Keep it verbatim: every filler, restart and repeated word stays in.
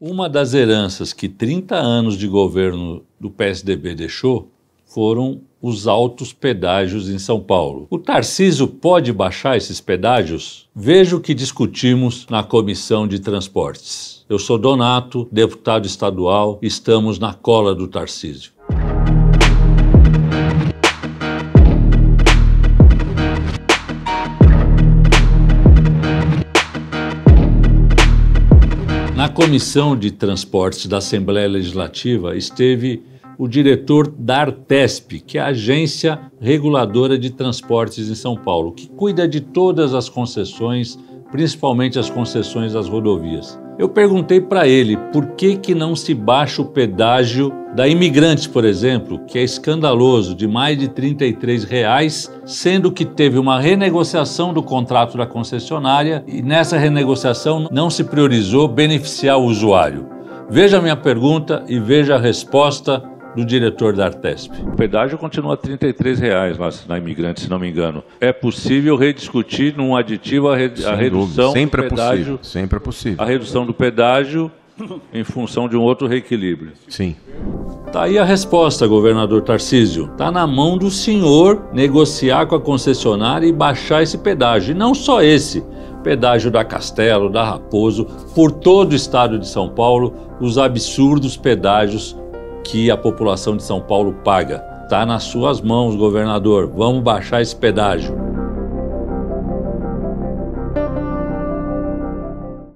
Uma das heranças que trinta anos de governo do P S D B deixou foram os altos pedágios em São Paulo. O Tarcísio pode baixar esses pedágios? Veja o que discutimos na Comissão de Transportes. Eu sou Donato, deputado estadual, estamos na cola do Tarcísio. Na Comissão de Transportes da Assembleia Legislativa esteve o diretor da Artesp, que é a Agência Reguladora de Transportes em São Paulo, que cuida de todas as concessões, principalmente as concessões das rodovias. Eu perguntei para ele por que que não se baixa o pedágio da Imigrantes, por exemplo, que é escandaloso, de mais de trinta e três reais, sendo que teve uma renegociação do contrato da concessionária e nessa renegociação não se priorizou beneficiar o usuário. Veja a minha pergunta e veja a resposta do diretor da Artesp. O pedágio continua a trinta e três reais lá na Imigrantes, se não me engano. É possível rediscutir num aditivo a, re a redução sempre do pedágio, é possível, sempre é possível. A redução do pedágio em função de um outro reequilíbrio. Sim. Tá aí a resposta, governador Tarcísio. Tá na mão do senhor negociar com a concessionária e baixar esse pedágio. E não só esse, pedágio da Castelo, da Raposo, por todo o estado de São Paulo, os absurdos pedágios que a população de São Paulo paga. Tá nas suas mãos, governador. Vamos baixar esse pedágio.